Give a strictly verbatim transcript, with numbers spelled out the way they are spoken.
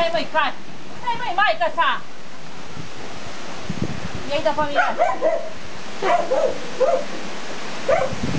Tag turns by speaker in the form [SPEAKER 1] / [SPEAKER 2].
[SPEAKER 1] Stai măi, cai! Stai măi, maică sa! Ia-i de familie!